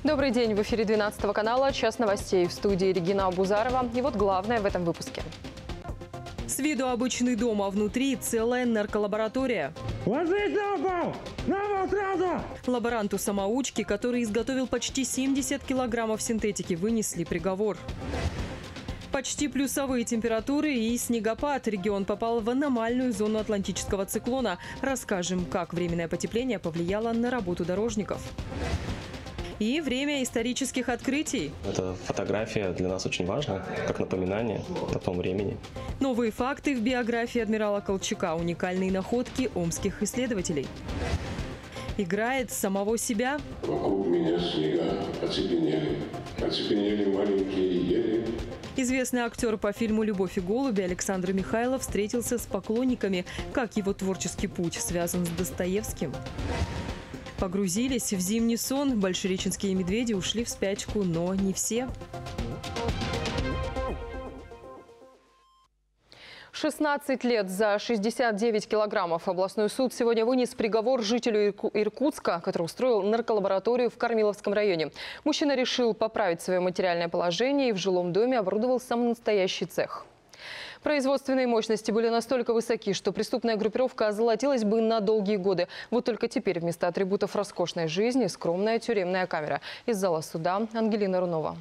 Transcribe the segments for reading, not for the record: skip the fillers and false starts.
Добрый день. В эфире 12 канала. Час новостей. В студии Регина Абузарова. И вот главное в этом выпуске. С виду обычный дом, а внутри целая нарколаборатория. Лаборанту-самоучке, который изготовил почти 70 килограммов синтетики, вынесли приговор. Почти плюсовые температуры и снегопад. Регион попал в аномальную зону атлантического циклона. Расскажем, как временное потепление повлияло на работу дорожников. И время исторических открытий. Эта фотография для нас очень важна, как напоминание о том времени. Новые факты в биографии адмирала Колчака. Уникальные находки омских исследователей. Играет самого себя. Вокруг меня снега оцепенели маленькие ели. Известный актер по фильму «Любовь и голуби» Александр Михайлов встретился с поклонниками. Как его творческий путь связан с Достоевским? Погрузились в зимний сон. Большереченские медведи ушли в спячку, но не все. 16 лет за 69 килограммов. Областной суд сегодня вынес приговор жителю Иркутска, который устроил нарколабораторию в Корниловском районе. Мужчина решил поправить свое материальное положение и в жилом доме оборудовал сам настоящий цех. Производственные мощности были настолько высоки, что преступная группировка озолотилась бы на долгие годы. Вот только теперь вместо атрибутов роскошной жизни скромная тюремная камера. Из зала суда Ангелина Рунова.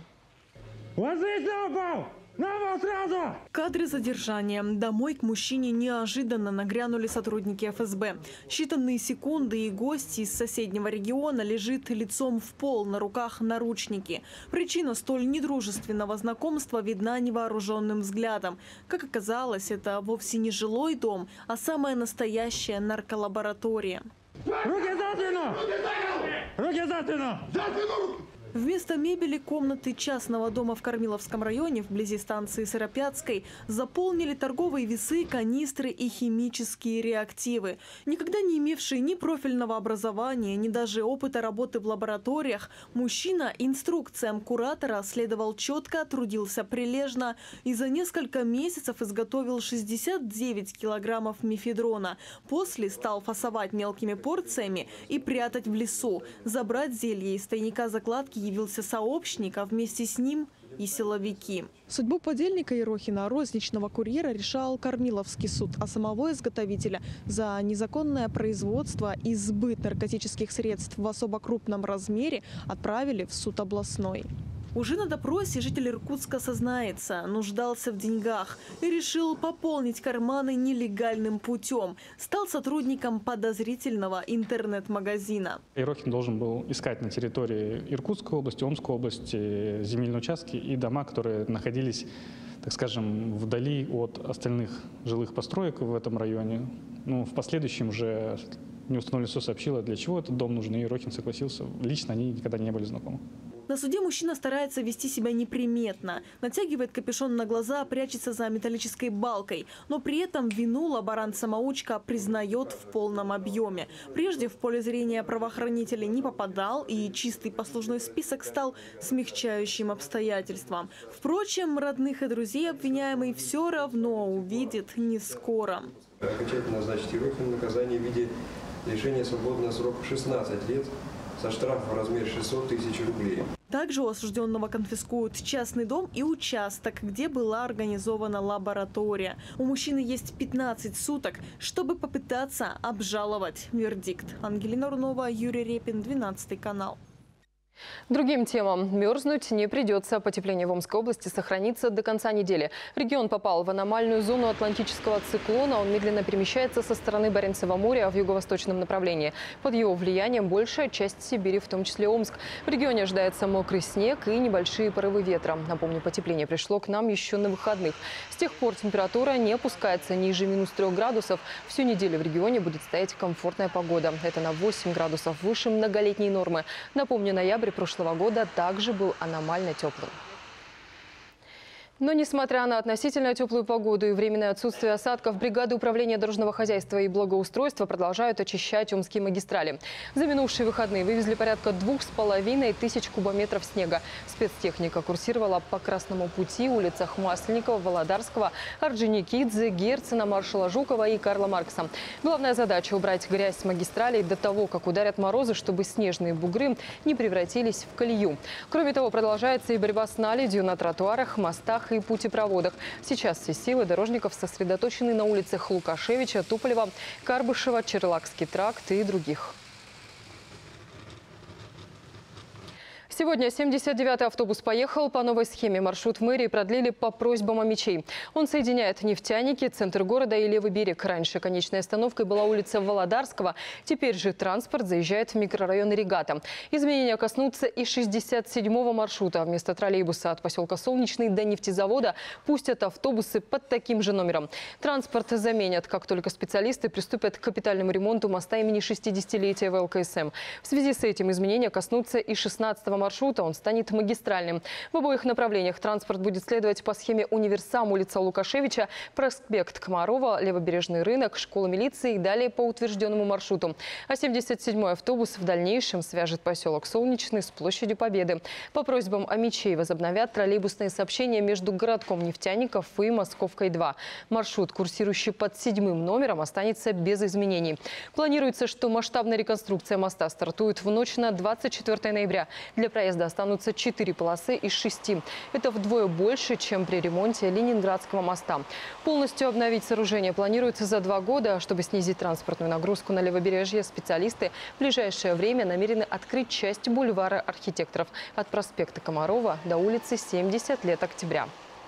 Кадры задержания. Домой к мужчине неожиданно нагрянули сотрудники ФСБ. Считанные секунды, и гость из соседнего региона лежит лицом в пол, на руках наручники. Причина столь недружественного знакомства видна невооруженным взглядом. Как оказалось, это вовсе не жилой дом, а самая настоящая нарколаборатория. Руки за спину! Руки за спину! Вместо мебели комнаты частного дома в Корниловском районе, вблизи станции Сыропятской, заполнили торговые весы, канистры и химические реактивы. Никогда не имевший ни профильного образования, ни даже опыта работы в лабораториях, мужчина инструкциям куратора следовал четко, трудился прилежно и за несколько месяцев изготовил 69 килограммов мефедрона. После стал фасовать мелкими порциями и прятать в лесу. Забрать зелье из тайника закладки явился сообщник, а вместе с ним и силовики. Судьбу подельника Ерохина, розничного курьера, решал Корниловский суд, а самого изготовителя за незаконное производство и сбыт наркотических средств в особо крупном размере отправили в суд областной. Уже на допросе житель Иркутска сознается, нуждался в деньгах и решил пополнить карманы нелегальным путем. Стал сотрудником подозрительного интернет-магазина. Ерохин должен был искать на территории Иркутской области, Омской области земельные участки и дома, которые находились, так скажем, вдали от остальных жилых построек в этом районе. В последующем уже неустановленное лицо сообщило, для чего этот дом нужен, и Ерохин согласился. Лично они никогда не были знакомы. На суде мужчина старается вести себя неприметно. Натягивает капюшон на глаза, прячется за металлической балкой. Но при этом вину лаборант-самоучка признает в полном объеме. Прежде в поле зрения правоохранителей не попадал, и чистый послужной список стал смягчающим обстоятельством. Впрочем, родных и друзей обвиняемый все равно увидит не скоро. Окончательно назначить Ерохину наказание в виде лишения свободы на срок 16 лет со штрафом в размере 600 тысяч рублей. Также у осужденного конфискуют частный дом и участок, где была организована лаборатория. У мужчины есть 15 суток, чтобы попытаться обжаловать вердикт. Ангелина Рунова, Юрий Репин, 12 канал. Другим темам. Мерзнуть не придется. Потепление в Омской области сохранится до конца недели. Регион попал в аномальную зону атлантического циклона. Он медленно перемещается со стороны Баренцева моря в юго-восточном направлении. Под его влиянием большая часть Сибири, в том числе Омск. В регионе ожидается мокрый снег и небольшие порывы ветра. Напомню, потепление пришло к нам еще на выходных. С тех пор температура не опускается ниже -3 градусов. Всю неделю в регионе будет стоять комфортная погода. Это на 8 градусов выше многолетней нормы. Напомню, ноябрь прошлого года также был аномально теплым. Но несмотря на относительно теплую погоду и временное отсутствие осадков, бригады управления дорожного хозяйства и благоустройства продолжают очищать омские магистрали. За минувшие выходные вывезли порядка 2500 кубометров снега. Спецтехника курсировала по Красному пути, улицах Масленникова, Володарского, Орджоникидзе, Герцена, Маршала Жукова и Карла Маркса. Главная задача – убрать грязь с магистралей до того, как ударят морозы, чтобы снежные бугры не превратились в колею. Кроме того, продолжается и борьба с наледью на тротуарах, мостах и путепроводах. Сейчас все силы дорожников сосредоточены на улицах Лукашевича, Туполева, Карбышева, Черлакский тракт и других. Сегодня 79-й автобус поехал по новой схеме. Маршрут в мэрии продлили по просьбам омичей. Он соединяет Нефтяники, центр города и левый берег. Раньше конечной остановкой была улица Володарского. Теперь же транспорт заезжает в микрорайон Регата. Изменения коснутся и 67-го маршрута. Вместо троллейбуса от поселка Солнечный до нефтезавода пустят автобусы под таким же номером. Транспорт заменят, как только специалисты приступят к капитальному ремонту моста имени 60-летия ВЛКСМ. В связи с этим изменения коснутся и 16-го маршрута. Он станет магистральным. В обоих направлениях транспорт будет следовать по схеме «Универсам», улица Лукашевича, проспект Комарова, Левобережный рынок, школа милиции и далее по утвержденному маршруту. А 77-й автобус в дальнейшем свяжет поселок Солнечный с площадью Победы. По просьбам омичей возобновят троллейбусные сообщения между городком Нефтяников и Московкой-2. Маршрут, курсирующий под 7-м номером, останется без изменений. Планируется, что масштабная реконструкция моста стартует в ночь на 24 ноября. Для проезда останутся 4 полосы из 6. Это вдвое больше, чем при ремонте Ленинградского моста. Полностью обновить сооружение планируется за 2 года. Чтобы снизить транспортную нагрузку на левобережье, специалисты в ближайшее время намерены открыть часть бульвара архитекторов от проспекта Комарова до улицы 70 лет октября.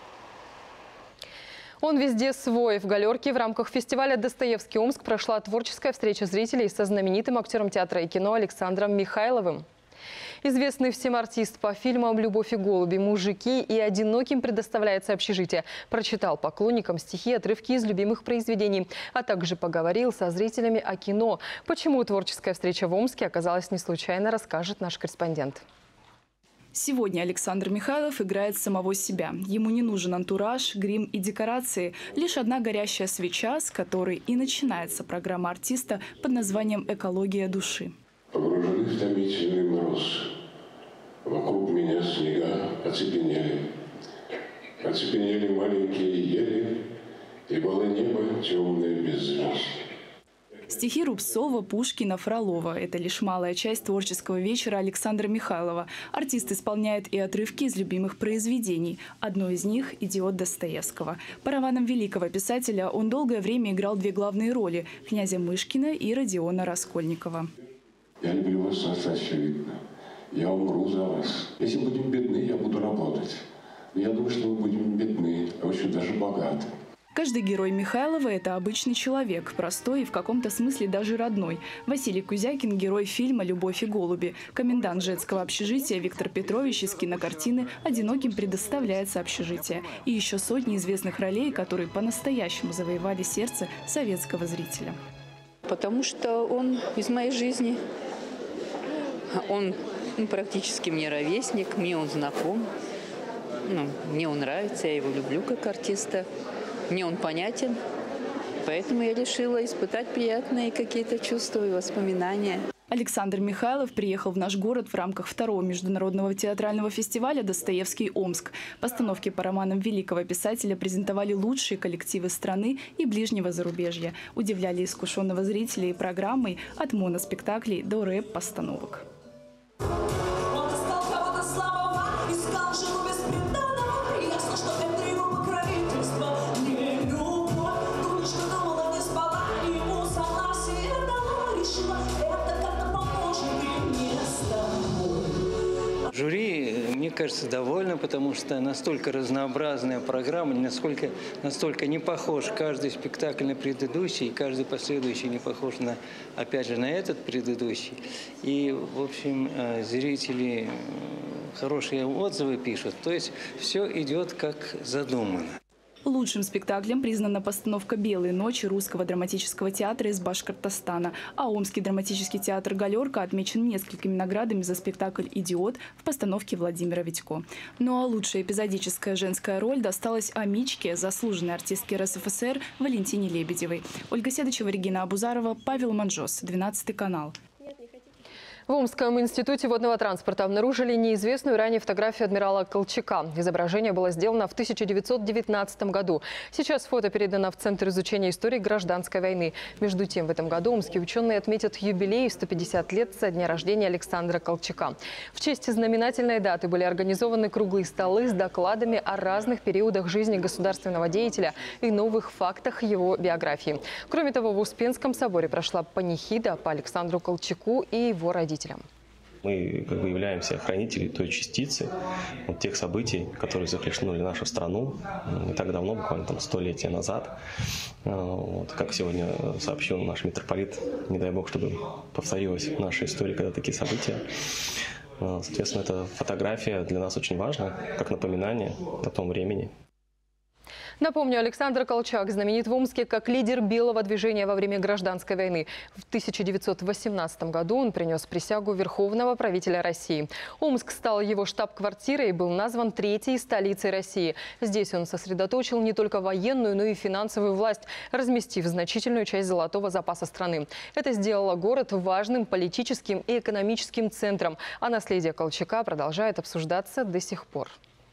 Он везде свой. В Галерке в рамках фестиваля «Достоевский Омск» прошла творческая встреча зрителей со знаменитым актером театра и кино Александром Михайловым. Известный всем артист по фильмам «Любовь и голуби», «Мужики» и «Одиноким» предоставляется общежитие. Прочитал поклонникам стихи, отрывки из любимых произведений, а также поговорил со зрителями о кино. Почему творческая встреча в Омске оказалась не случайно, расскажет наш корреспондент. Сегодня Александр Михайлов играет самого себя. Ему не нужен антураж, грим и декорации. Лишь одна горящая свеча, с которой и начинается программа артиста под названием «Экология души». Погружены в томительный мороз. Вокруг меня снега оцепенели. Оцепенели маленькие ели, и было небо темное без звезд. Стихи Рубцова, Пушкина, Фролова – это лишь малая часть творческого вечера Александра Михайлова. Артист исполняет и отрывки из любимых произведений. Одно из них – «Идиот» Достоевского. По романам великого писателя он долгое время играл 2 главные роли – князя Мышкина и Родиона Раскольникова. Я люблю вас, очевидно. Я умру за вас. Если будем бедны, я буду работать. Но я думаю, что мы будем бедны, а очень даже богаты. Каждый герой Михайлова – это обычный человек, простой и в каком-то смысле даже родной. Василий Кузякин – герой фильма «Любовь и голуби». Комендант женского общежития Виктор Петрович из кинокартины «Одиноким» предоставляется общежитие. И еще сотни известных ролей, которые по-настоящему завоевали сердце советского зрителя. Потому что он из моей жизни. Он практически мне ровесник, мне он знаком. Мне он нравится, я его люблю как артиста. Мне он понятен. Поэтому я решила испытать приятные какие-то чувства и воспоминания. Александр Михайлов приехал в наш город в рамках 2-го международного театрального фестиваля «Достоевский Омск». Постановки по романам великого писателя презентовали лучшие коллективы страны и ближнего зарубежья. Удивляли искушенного зрителя и программой от моноспектаклей до рэп-постановок. Жюри, мне кажется, довольно, потому что настолько разнообразная программа, настолько не похож каждый спектакль на предыдущий, и каждый последующий не похож опять же, на этот предыдущий. И, в общем, зрители хорошие отзывы пишут. То есть все идет как задумано. Лучшим спектаклем признана постановка «Белые ночи» Русского драматического театра из Башкортостана. А Омский драматический театр «Галерка» отмечен несколькими наградами за спектакль «Идиот» в постановке Владимира Витько. Ну а лучшая эпизодическая женская роль досталась Амичке, заслуженной артистке РСФСР Валентине Лебедевой. Ольга Седычева, Регина Абузарова, Павел Манжос, 12 канал. В Омском институте водного транспорта обнаружили неизвестную ранее фотографию адмирала Колчака. Изображение было сделано в 1919 году. Сейчас фото передано в Центр изучения истории гражданской войны. Между тем, в этом году омские ученые отметят юбилей 150 лет со дня рождения Александра Колчака. В честь знаменательной даты были организованы круглые столы с докладами о разных периодах жизни государственного деятеля и новых фактах его биографии. Кроме того, в Успенском соборе прошла панихида по Александру Колчаку и его родителям. Мы являемся хранителями той частицы, тех событий, которые захлестнули нашу страну не так давно, буквально столетия назад. Как сегодня сообщил наш митрополит, не дай бог, чтобы повторилась в нашей истории, когда такие события. Соответственно, эта фотография для нас очень важна, как напоминание о том времени. Напомню, Александр Колчак знаменит в Омске как лидер белого движения во время гражданской войны. В 1918 году он принес присягу верховного правителя России. Омск стал его штаб-квартирой и был назван третьей столицей России. Здесь он сосредоточил не только военную, но и финансовую власть, разместив значительную часть золотого запаса страны. Это сделало город важным политическим и экономическим центром. А наследие Колчака продолжает обсуждаться до сих пор.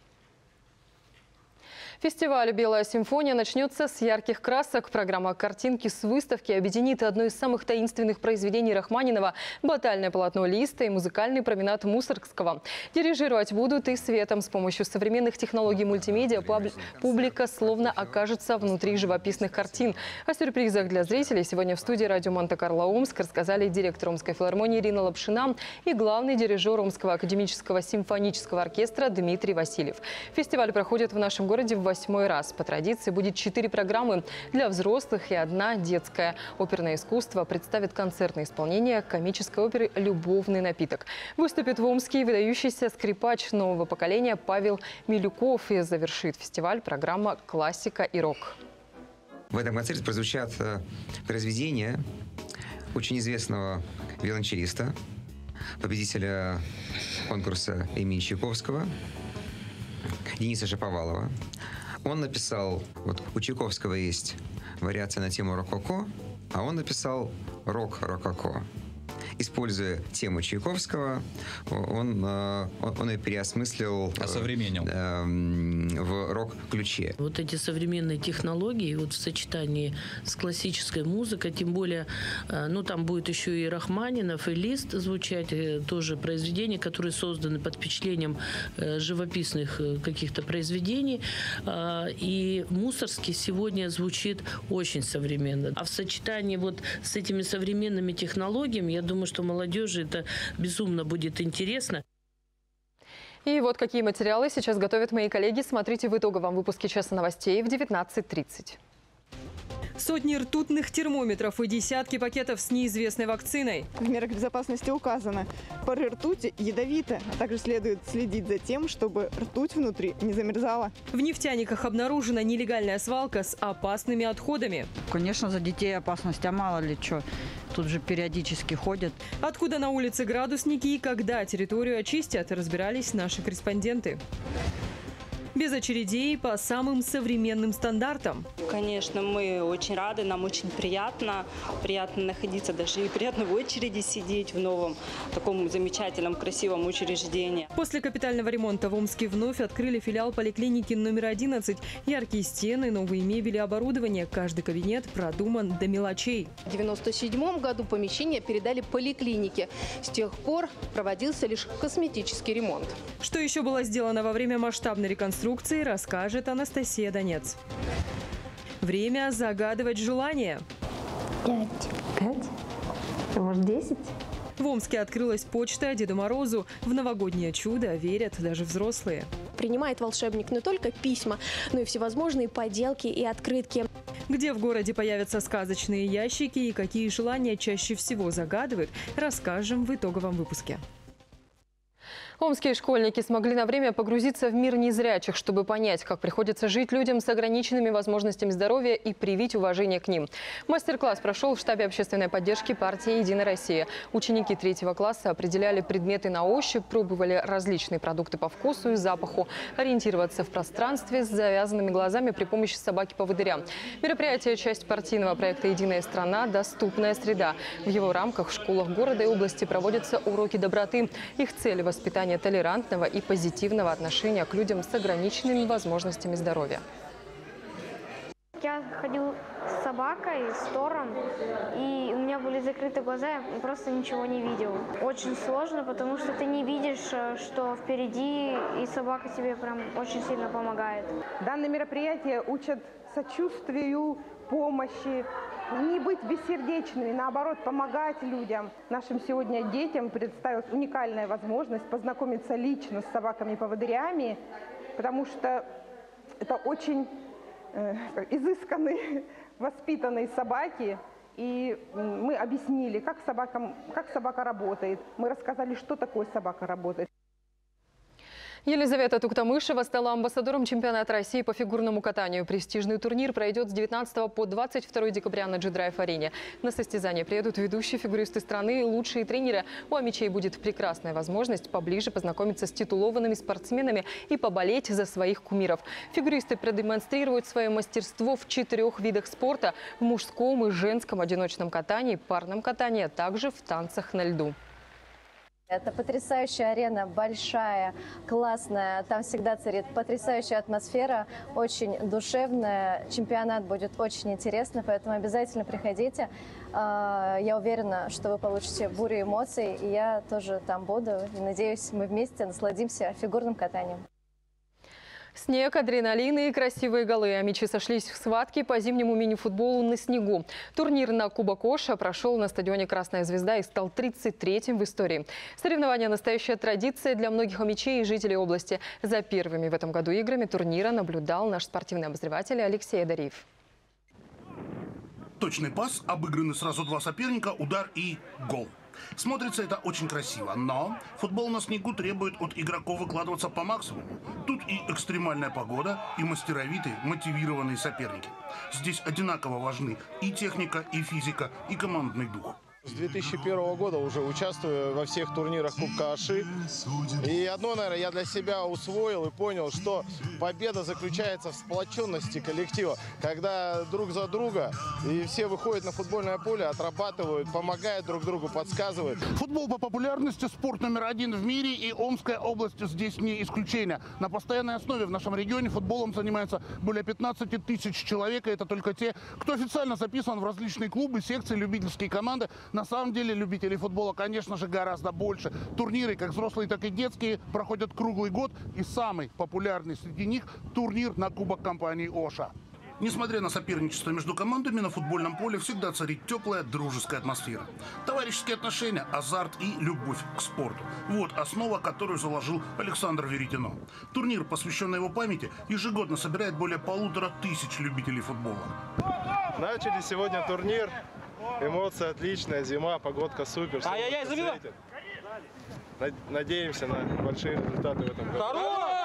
Фестиваль «Белая симфония» начнется с ярких красок. Программа «Картинки» с выставки объединит одно из самых таинственных произведений Рахманинова – батальное полотно Листа и музыкальный променад Мусоргского. Дирижировать будут и светом. С помощью современных технологий мультимедиа публика словно окажется внутри живописных картин. О сюрпризах для зрителей сегодня в студии радио Монте-Карло Омск рассказали директор Омской филармонии Ирина Лапшина и главный дирижер Омского академического симфонического оркестра Дмитрий Васильев. Фестиваль проходит в нашем городе в 8-й раз. По традиции будет 4 программы для взрослых и 1 детская. Оперное искусство представит концертное исполнение комической оперы «Любовный напиток». Выступит в Омске выдающийся скрипач нового поколения Павел Милюков. И завершит фестиваль программа «Классика и рок». В этом концерте прозвучат произведения очень известного виолончелиста, победителя конкурса имени Чайковского, Дениса Шаповалова. Он написал, у Чайковского есть вариация на тему рококо, а он написал рок-рококо. Используя тему Чайковского, он ее переосмыслил, осовременил в рок-ключе. Вот эти современные технологии, в сочетании с классической музыкой, тем более, там будет еще и Рахманинов, и Лист звучать, тоже произведения, которые созданы под впечатлением живописных каких-то произведений. И Мусоргский сегодня звучит очень современно. А в сочетании с этими современными технологиями, я думаю, что молодежи это безумно будет интересно. И вот какие материалы сейчас готовят мои коллеги. Смотрите в итоговом выпуске «Часа новостей» в 19:30. Сотни ртутных термометров и десятки пакетов с неизвестной вакциной. В мерах безопасности указано: пары ртути ядовиты, а также следует следить за тем, чтобы ртуть внутри не замерзала. В нефтяниках обнаружена нелегальная свалка с опасными отходами. Конечно, за детей опасность, а мало ли что. Тут же периодически ходят. Откуда на улице градусники и когда территорию очистят, разбирались наши корреспонденты. Без очередей по самым современным стандартам. Конечно, мы очень рады, нам очень приятно. Приятно находиться, даже и приятно в очереди сидеть в новом, таком замечательном, красивом учреждении. После капитального ремонта в Омске вновь открыли филиал поликлиники номер 11. Яркие стены, новые мебели, оборудование. Каждый кабинет продуман до мелочей. В 1997 году помещение передали поликлинике. С тех пор проводился лишь косметический ремонт. Что еще было сделано во время масштабной реконструкции, расскажет Анастасия Донец. Время загадывать желание. 5. 5? Может, 10? В Омске открылась почта Деду Морозу. В новогоднее чудо верят даже взрослые. Принимает волшебник не только письма, но и всевозможные поделки и открытки. Где в городе появятся сказочные ящики и какие желания чаще всего загадывают, расскажем в итоговом выпуске. Омские школьники смогли на время погрузиться в мир незрячих, чтобы понять, как приходится жить людям с ограниченными возможностями здоровья и привить уважение к ним. Мастер-класс прошел в штабе общественной поддержки партии «Единая Россия». Ученики 3 класса определяли предметы на ощупь, пробовали различные продукты по вкусу и запаху, ориентироваться в пространстве с завязанными глазами при помощи собаки-поводыря. Мероприятие – часть партийного проекта «Единая страна. Доступная среда». В его рамках в школах города и области проводятся уроки доброты. Их цель – воспитание толерантного и позитивного отношения к людям с ограниченными возможностями здоровья. Я ходил с собакой, с Тором, и у меня были закрыты глаза, я просто ничего не видел. Очень сложно, потому что ты не видишь, что впереди, и собака тебе прям очень сильно помогает. Данное мероприятие учат сочувствию, помощи, не быть бессердечными, наоборот, помогать людям. Нашим сегодня детям предоставилась уникальная возможность познакомиться лично с собаками-поводырями, потому что это очень изысканные, воспитанные собаки. И мы объяснили, как собака работает. Мы рассказали, что такое собака работает. Елизавета Туктамышева стала амбассадором чемпионата России по фигурному катанию. Престижный турнир пройдет с 19 по 22 декабря на G-Drive-арене. На состязание приедут ведущие фигуристы страны и лучшие тренеры. У амичей будет прекрасная возможность поближе познакомиться с титулованными спортсменами и поболеть за своих кумиров. Фигуристы продемонстрируют свое мастерство в 4 видах спорта – в мужском и женском одиночном катании, парном катании, а также в танцах на льду. Это потрясающая арена, большая, классная. Там всегда царит потрясающая атмосфера, очень душевная. Чемпионат будет очень интересный, поэтому обязательно приходите. Я уверена, что вы получите бурю эмоций, и я тоже там буду. И надеюсь, мы вместе насладимся фигурным катанием. Снег, адреналин и красивые голы. Амичи сошлись в схватке по зимнему мини-футболу на снегу. Турнир на Кубок Оша прошел на стадионе «Красная звезда» и стал 33-м в истории. Соревнования – настоящая традиция для многих амичей и жителей области. За первыми в этом году играми турнира наблюдал наш спортивный обозреватель Алексей Адариев. Точный пас, обыграны сразу 2 соперника, удар и гол. Смотрится это очень красиво, но футбол на снегу требует от игроков выкладываться по максимуму. Тут и экстремальная погода, и мастеровитые, мотивированные соперники. Здесь одинаково важны и техника, и физика, и командный дух. С 2001 года уже участвую во всех турнирах Кубка Оши. И одно, наверное, я для себя усвоил и понял, что победа заключается в сплоченности коллектива. Когда друг за друга, и все выходят на футбольное поле, отрабатывают, помогают друг другу, подсказывают. Футбол по популярности – спорт номер 1 в мире, и Омская область здесь не исключение. На постоянной основе в нашем регионе футболом занимается более 15 тысяч человек, и это только те, кто официально записан в различные клубы, секции, любительские команды. На самом деле любителей футбола, конечно же, гораздо больше. Турниры, как взрослые, так и детские, проходят круглый год. И самый популярный среди них – турнир на Кубок компании «Оша». Несмотря на соперничество между командами, на футбольном поле всегда царит теплая, дружеская атмосфера. Товарищеские отношения, азарт и любовь к спорту. Вот основа, которую заложил Александр Веретено. Турнир, посвященный его памяти, ежегодно собирает более 1500 любителей футбола. Начали сегодня турнир. Эмоции отличная, зима, погодка супер. Ай-яй-яй, забила! Надеемся на большие результаты в этом году.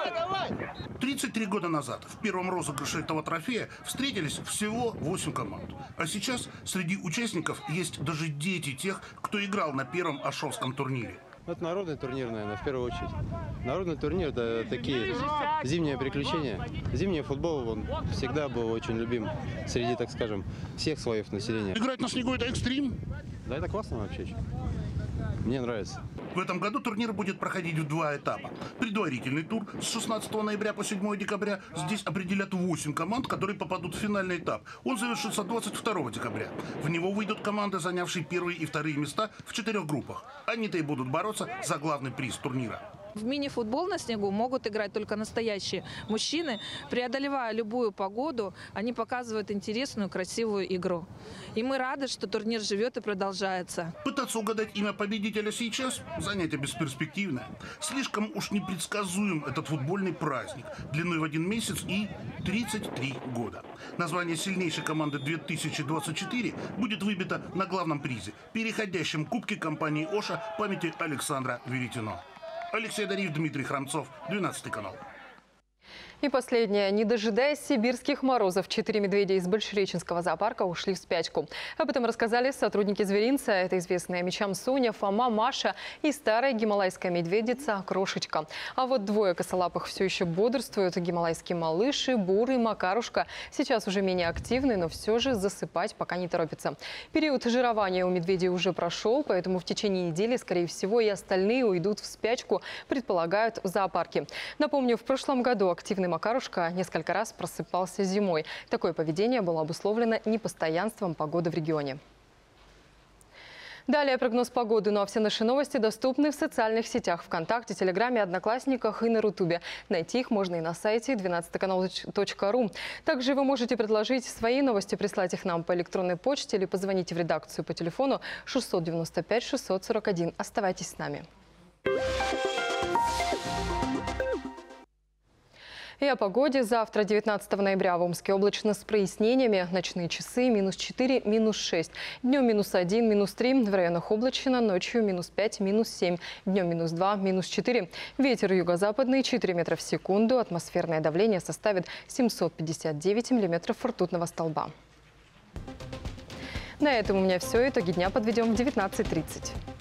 33 года назад в первом розыгрыше этого трофея встретились всего 8 команд. А сейчас среди участников есть даже дети тех, кто играл на первом ошовском турнире. Это народный турнир, наверное, в первую очередь. Народный турнир – это такие зимние приключения. Зимний футбол, он всегда был очень любим среди, так скажем, всех слоев населения. Играть на снегу – это экстрим? Да, это классно вообще. Мне нравится. В этом году турнир будет проходить в 2 этапа. Предварительный тур с 16 ноября по 7 декабря. Здесь определят 8 команд, которые попадут в финальный этап. Он завершится 22 декабря. В него выйдут команды, занявшие 1 и 2 места в 4 группах. Они-то и будут бороться за главный приз турнира. В мини-футбол на снегу могут играть только настоящие мужчины. Преодолевая любую погоду, они показывают интересную, красивую игру. И мы рады, что турнир живет и продолжается. Пытаться угадать имя победителя сейчас – занятие бесперспективное. Слишком уж непредсказуем этот футбольный праздник, длиной в 1 месяц и 33 года. Название сильнейшей команды 2024 будет выбито на главном призе – переходящем кубке компании «Оша» памяти Александра Веретено. Алексей Дарьев, Дмитрий Храмцов, 12 канал. И последнее. Не дожидаясь сибирских морозов, 4 медведя из Большереченского зоопарка ушли в спячку. Об этом рассказали сотрудники зверинца. Это известные мечам Соня, Фома, Маша и старая гималайская медведица Крошечка. А вот двое косолапых все еще бодрствуют. Гималайские малыши, Бурый, Макарушка. Сейчас уже менее активны, но все же засыпать пока не торопятся. Период жирования у медведей уже прошел, поэтому в течение недели, скорее всего, и остальные уйдут в спячку, предполагают в зоопарке. Напомню, в прошлом году активный Макарушка несколько раз просыпался зимой. Такое поведение было обусловлено непостоянством погоды в регионе. Далее прогноз погоды. Ну а все наши новости доступны в социальных сетях ВКонтакте, Телеграме, Одноклассниках и на Рутубе. Найти их можно и на сайте 12kanal.ru. Также вы можете предложить свои новости, прислать их нам по электронной почте или позвоните в редакцию по телефону 695 641. Оставайтесь с нами. И о погоде. Завтра, 19 ноября, в Омске облачно с прояснениями. Ночные часы -4, -6. Днем -1, -3. В районах облачно. Ночью -5, -7. Днем -2, -4. Ветер юго-западный 4 метра в секунду. Атмосферное давление составит 759 миллиметров ртутного столба. На этом у меня все. Итоги дня подведем в 19:30.